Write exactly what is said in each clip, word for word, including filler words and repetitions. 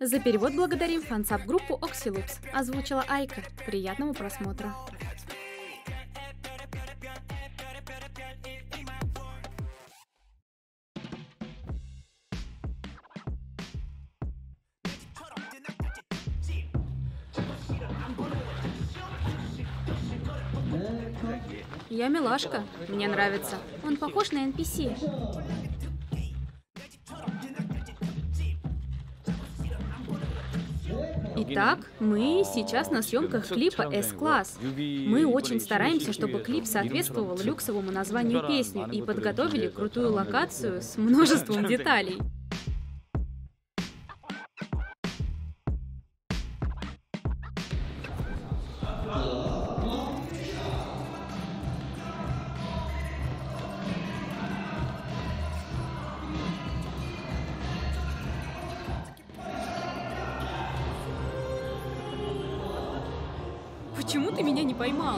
За перевод благодарим фансаб-группу Oxylux. Озвучила Айка. Приятного просмотра. Я милашка. Мне нравится. Он похож на эн пи си. Итак, мы сейчас на съемках клипа S-Class. Мы очень стараемся, чтобы клип соответствовал люксовому названию песни и подготовили крутую локацию с множеством деталей. Почему ты меня не поймал?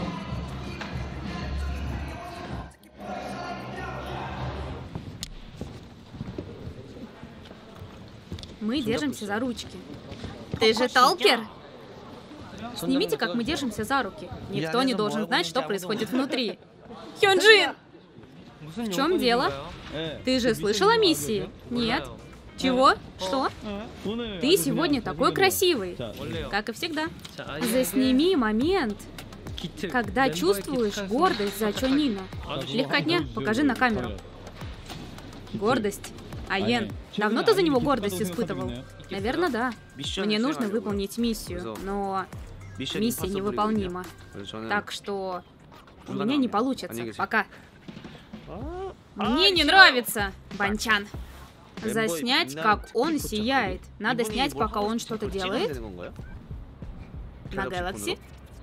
Мы держимся за ручки. Ты же толкер? Снимите, как мы держимся за руки. Никто не должен знать, что происходит внутри. Хёнджин! В чем дело? Ты же слышал о миссии? Нет. Чего? Что? Ты сегодня такой красивый. Как и всегда. Засними момент, когда чувствуешь гордость за Чонина. Легкотня, покажи на камеру. Гордость. Аен, давно ты за него гордость испытывал? Наверное, да. Мне нужно выполнить миссию, но миссия невыполнима. Так что у меня не получится. Пока. Мне не нравится, Банчан. Заснять, как он сияет. Надо снять, пока он что-то делает. На Galaxy.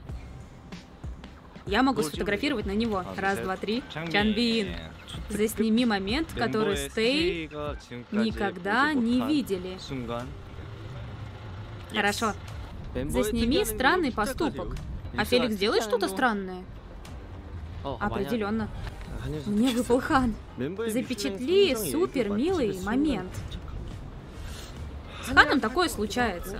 Я могу сфотографировать на него. Раз, два, три. Чанбин. Засними момент, который Стэй никогда не видели. Хорошо. Засними странный поступок. А Феликс делает что-то странное? Определенно. Мне выпал Хан. Запечатли супер милый момент. С Ханом такое случается.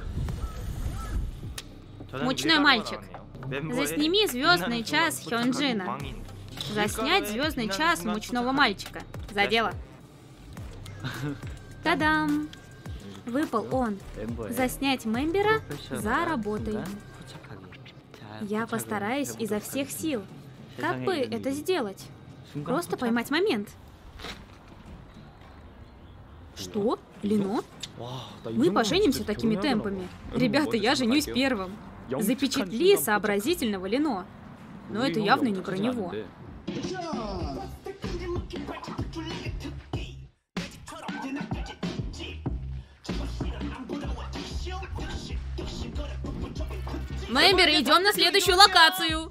Мучной мальчик. Засними звездный час Хёнджина. Заснять звездный час мучного мальчика. За дело. Та-дам! Выпал он. Заснять мембера за работой. Я постараюсь изо всех сил. Как бы это сделать? Просто поймать момент. Что? Лино? Мы поженимся такими темпами. Ребята, я женюсь первым. Запечатли сообразительного Лино. Но это явно не про него. Мембер, идем на следующую локацию.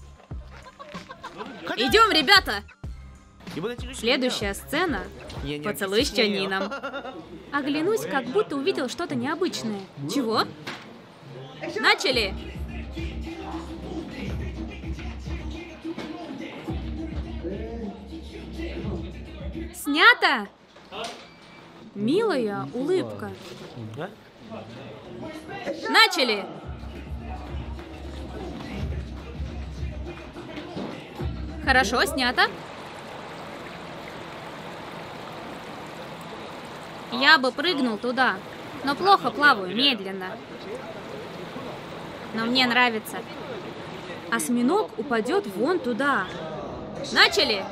Идем, ребята! Следующая сцена. Поцелуй с Чонином. Оглянусь, как будто увидел что-то необычное. Чего? Начали! Снято! Милая улыбка. Начали! Хорошо, снято. Я бы прыгнул туда, но плохо плаваю, медленно. Но мне нравится. Осьминог упадет вон туда. Начали!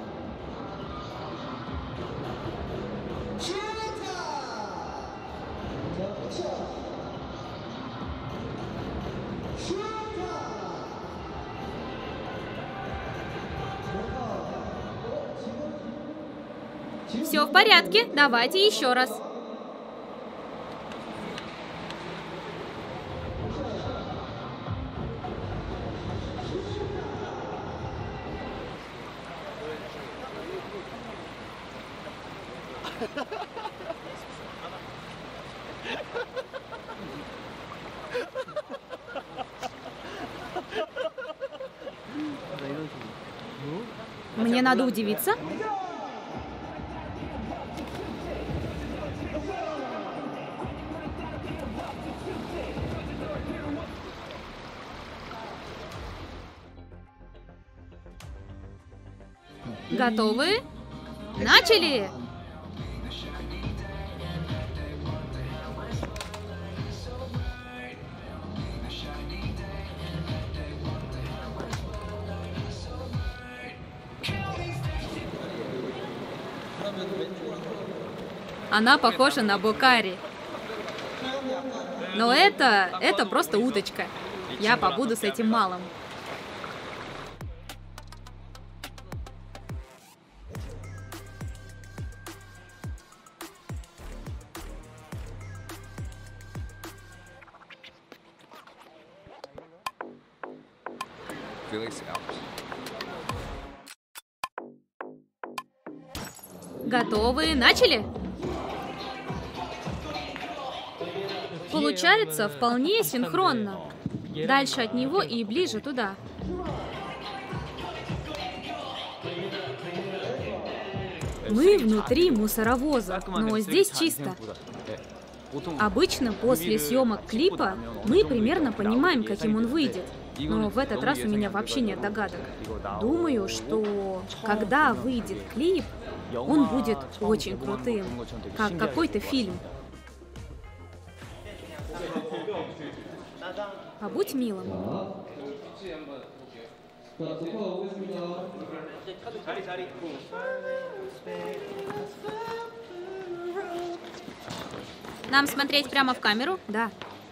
Все в порядке, давайте еще раз. Мне надо удивиться. Готовы? Начали! Она похожа на Бокари. Но это... это просто уточка. Я побуду с этим малым. Готовы? Начали? Получается вполне синхронно. Дальше от него и ближе туда. Мы внутри мусоровоза, но здесь чисто. Обычно после съемок клипа мы примерно понимаем, каким он выйдет. Но в этот раз у меня вообще нет догадок. Думаю, что когда выйдет клип, он будет очень крутым, как какой-то фильм. Побудь милым. Нам смотреть прямо в камеру? Да.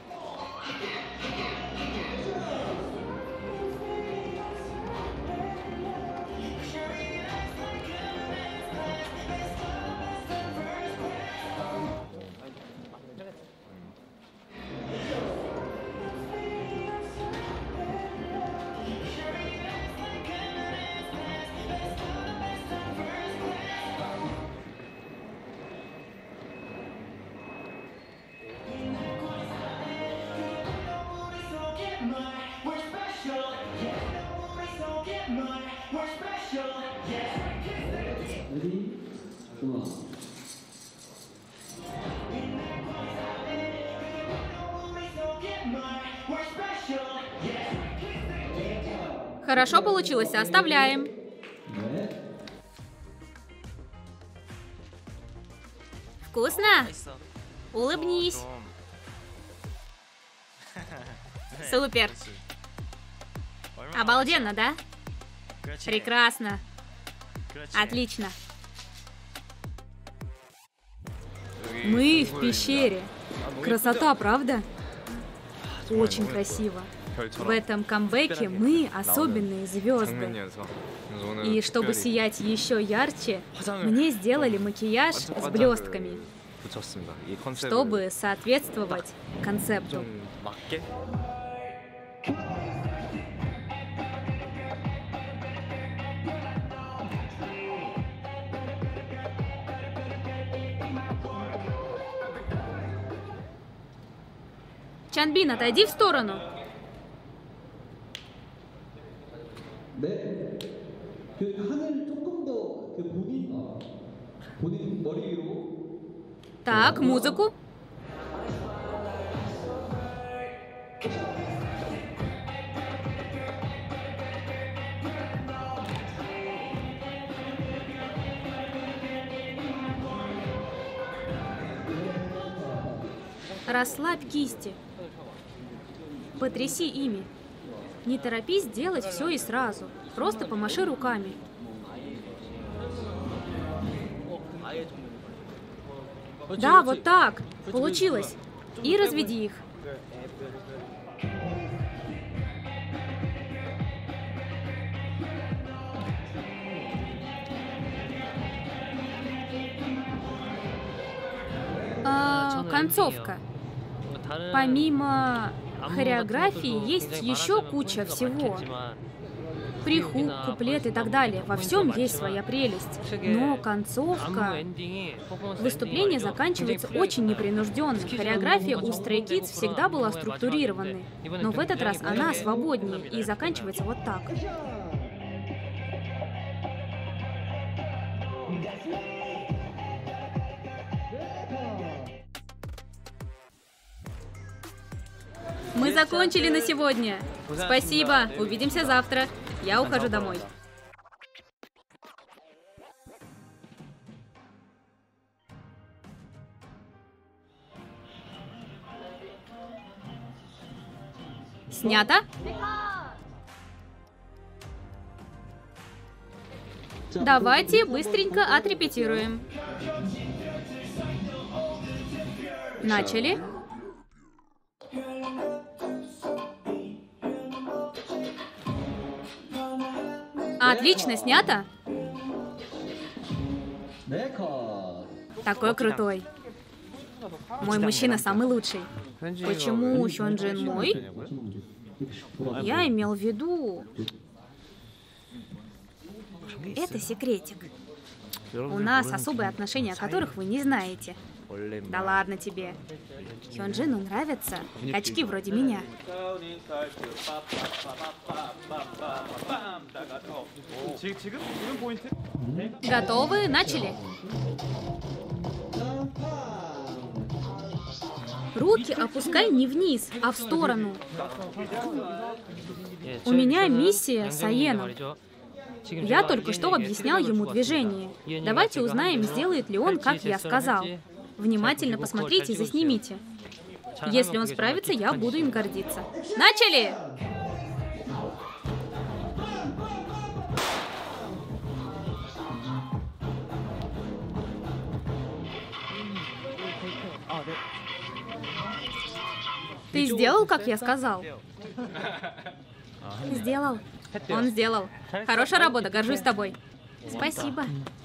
Хорошо получилось, оставляем. Вкусно? Улыбнись. Супер. Обалденно, да? Прекрасно. Отлично. Мы в пещере. Красота, правда? Очень красиво. В этом камбэке мы особенные звезды. И чтобы сиять еще ярче, мне сделали макияж с блестками, чтобы соответствовать концепту. Чанбин, отойди в сторону. Так, музыку. Расслабь кисти. Потряси ими. Не торопись делать все и сразу. Просто помаши руками. Да, вот так. Получилось. И разведи их. А, концовка. Помимо хореографии есть еще куча всего. Прихук, куплет и так далее. Во всем есть своя прелесть. Но концовка... Выступление заканчивается очень непринужденно. Хореография у Stray Kids всегда была структурированной. Но в этот раз она свободнее и заканчивается вот так. Мы закончили на сегодня. Спасибо. Увидимся завтра. Я ухожу домой. Снято. Давайте быстренько отрепетируем. Начали. Отлично, снято. Такой крутой. Мой мужчина самый лучший. Почему Хёнджин мой? Я имел в виду... Это секретик. У нас особые отношения, о которых вы не знаете. Да ладно тебе. Хёнджину нравятся качки вроде меня. Готовы? Начали. Руки опускай не вниз, а в сторону. У меня миссия с Аеном. Я только что объяснял ему движение. Давайте узнаем, сделает ли он, как я сказал. Внимательно посмотрите и заснимите. Если он справится, я буду им гордиться. Начали! Ты сделал, как я сказал? Сделал. Он сделал. Хорошая работа, горжусь тобой. Спасибо.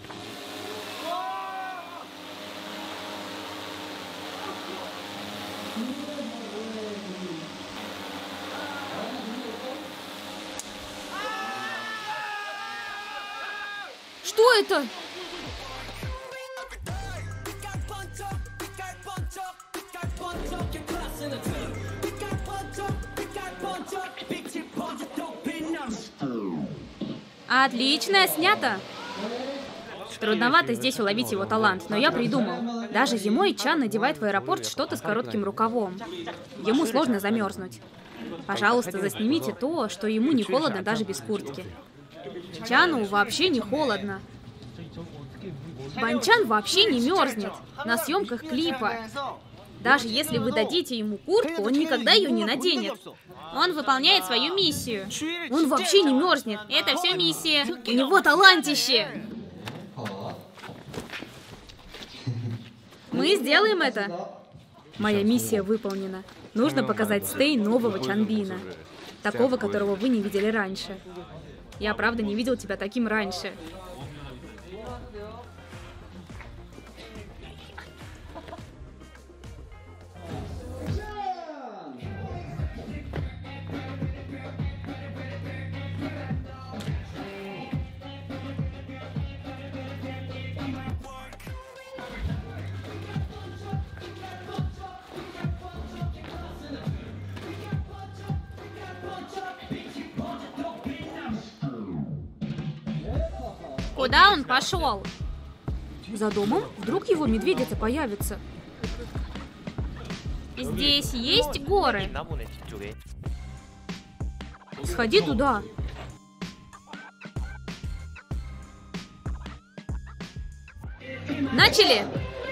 Что это? Отлично, снято. Трудновато здесь уловить его талант, но я придумал. Даже зимой Чан надевает в аэропорт что-то с коротким рукавом. Ему сложно замерзнуть. Пожалуйста, заснимите то, что ему не холодно даже без куртки. Чану вообще не холодно. Банчан вообще не мерзнет на съемках клипа. Даже если вы дадите ему куртку, он никогда ее не наденет. Он выполняет свою миссию. Он вообще не мерзнет. Это все миссия. У него талантище. Мы сделаем это. Моя миссия выполнена. Нужно показать Стэй нового Чанбина. Такого, которого вы не видели раньше. Я правда не видел тебя таким раньше. Куда он пошел? За домом? Вдруг его медведица появится. Здесь есть горы? Сходи туда. Начали!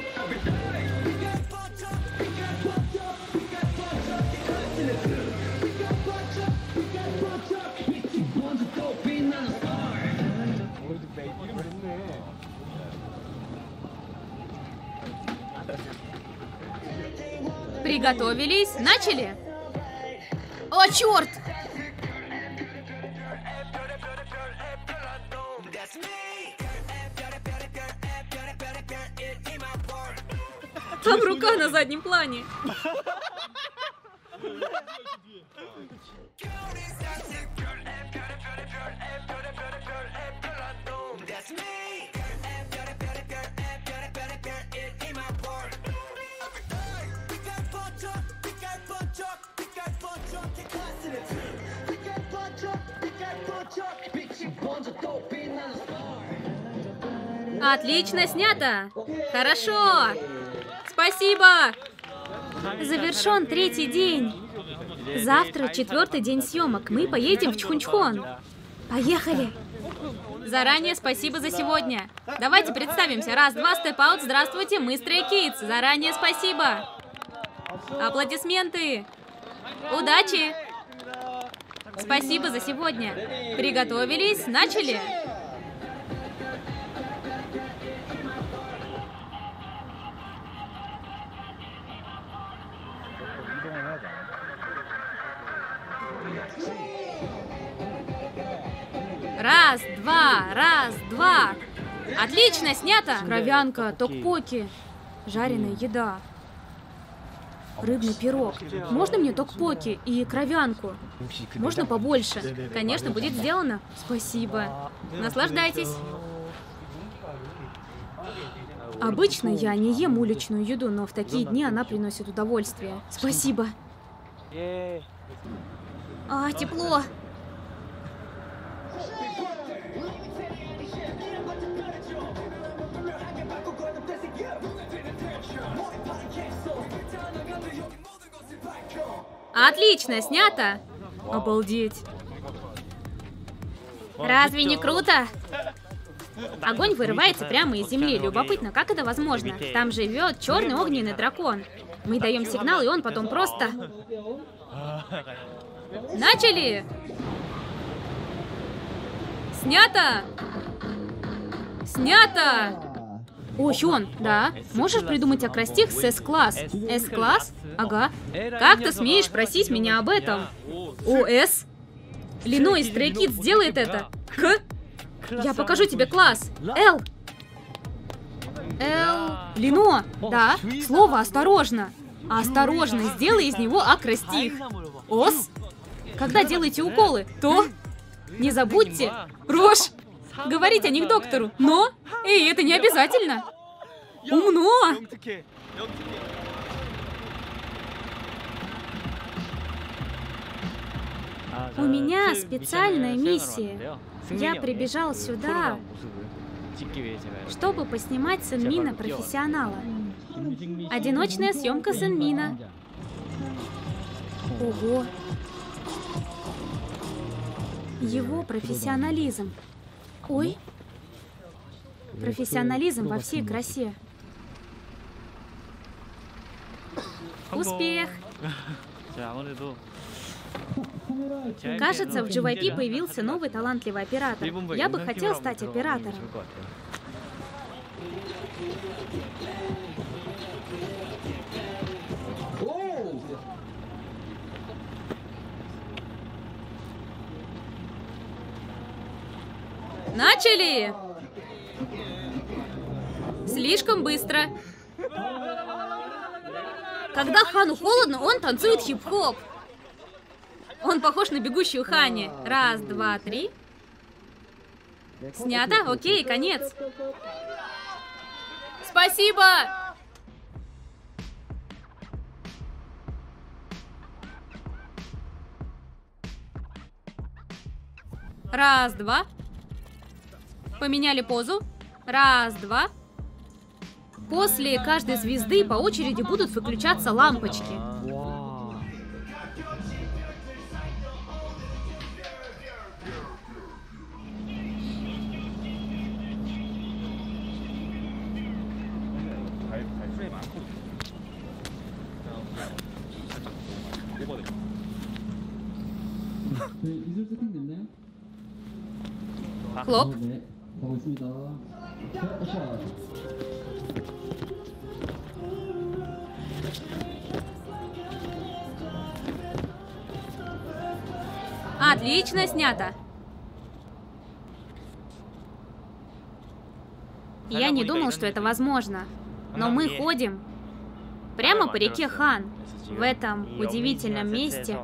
Приготовились, начали! О, черт! Там рука на заднем плане. Отлично снято! Хорошо! Спасибо! Завершен третий день. Завтра четвертый день съемок. Мы поедем в Чхунчхон. Поехали! Заранее спасибо за сегодня. Давайте представимся. Раз, два, степ аут. Здравствуйте, мы Stray Kids. Заранее спасибо. Аплодисменты. Удачи! Спасибо за сегодня. Приготовились, начали. Раз, два, раз, два. Отлично, снято. Кровянка, токпоки, жареная еда, рыбный пирог. Можно мне токпоки и кровянку? Можно побольше? Конечно, будет сделано. Спасибо. Наслаждайтесь. Обычно я не ем уличную еду, но в такие дни она приносит удовольствие. Спасибо. А, тепло. Отлично, снято. Обалдеть. Разве не круто? Огонь вырывается прямо из земли. Любопытно, как это возможно? Там живет черный огненный дракон. Мы даем сигнал, и он потом просто... Начали! Снято! Снято! О, Хён, да? Можешь придумать акростих с С-класс? С-класс? Ага. Как ты смеешь просить меня об этом? О, С? Лино из Stray Kids сделает это. К? Я покажу тебе класс. Л. Л. Лино. Да. Слово осторожно. Осторожно, сделай из него акростих. Ос. Когда делаете уколы, то... Не забудьте. Рожь. Говорить о них доктору. Но... Эй, это не обязательно. Умно. У меня специальная миссия. Я прибежал сюда, чтобы поснимать Сынмина профессионала. Одиночная съемка Сынмина. Ого. Его профессионализм. Ой. Профессионализм во всей красе. Успех. Кажется, в джи вай пи появился новый талантливый оператор. Я бы хотел стать оператором. Начали! Слишком быстро. Когда Хану холодно, он танцует хип-хоп. Он похож на бегущую Хани. Раз, два, три. Снято? Окей, конец. Спасибо! Раз, два. Поменяли позу. Раз, два. После каждой звезды по очереди будут выключаться лампочки. Хлоп. Отлично, снято. Я не думал, что это возможно. Но мы ходим прямо по реке Хан. В этом удивительном месте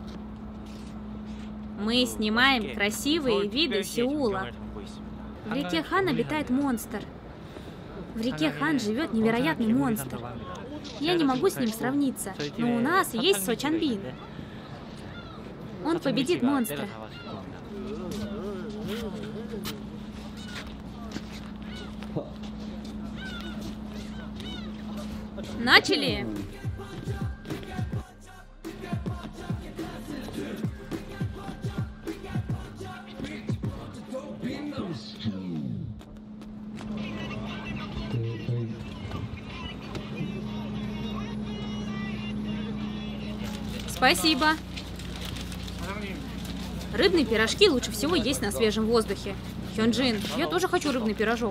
мы снимаем красивые виды Сеула. В реке Хан обитает монстр. В реке Хан живет невероятный монстр. Я не могу с ним сравниться, но у нас есть Со Чанбин. Он победит монстра. Начали! Спасибо. Рыбные пирожки лучше всего есть на свежем воздухе. Хёнджин, я тоже хочу рыбный пирожок.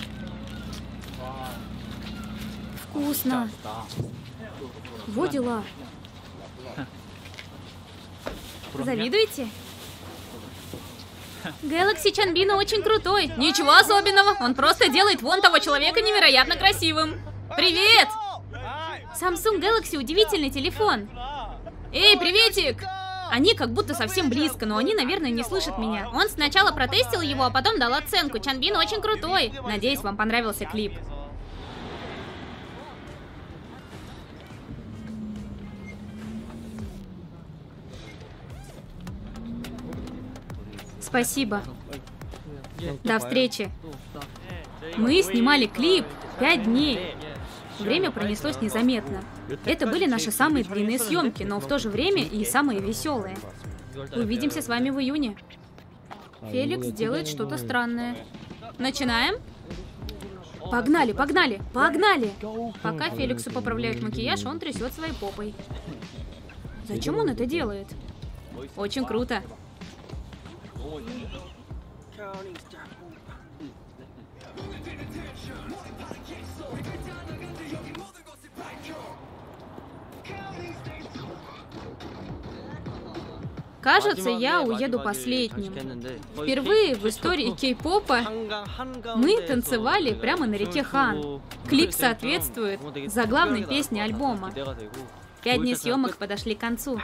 Вкусно. Во дела. Завидуете? Гэлакси Чанбина очень крутой. Ничего особенного. Он просто делает вон того человека невероятно красивым. Привет! Samsung Galaxy удивительный телефон. Эй, приветик! Они как будто совсем близко, но они, наверное, не слышат меня. Он сначала протестил его, а потом дал оценку. Чанбин очень крутой. Надеюсь, вам понравился клип. Спасибо. До встречи. Мы снимали клип пять дней. Время пронеслось незаметно. Это были наши самые длинные съемки, но в то же время и самые веселые. Увидимся с вами в июне. Феликс делает что-то странное. Начинаем? Погнали, погнали, погнали! Пока Феликсу поправляют макияж, он трясет своей попой. Зачем он это делает? Очень круто. Кажется, я уеду последним. Впервые в истории кей-попа мы танцевали прямо на реке Хан. Клип соответствует заглавной песне альбома. Пять дней съемок подошли к концу.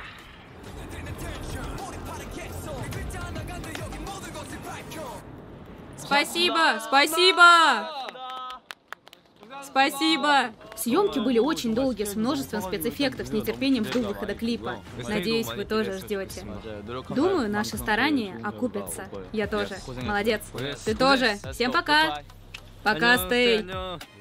Спасибо, спасибо! Спасибо! Съемки были очень долгие, с множеством спецэффектов, с нетерпением жду выхода клипа. Надеюсь, вы тоже ждете. Думаю, наши старания окупятся. Я тоже. Молодец. Ты тоже. Всем пока! Пока, Стэй!